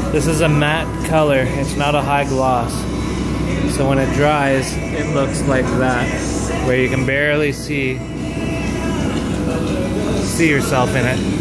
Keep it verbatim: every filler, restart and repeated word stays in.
This is a matte color. It's not a high gloss. So when it dries, it looks like that, where you can barely see see yourself in it.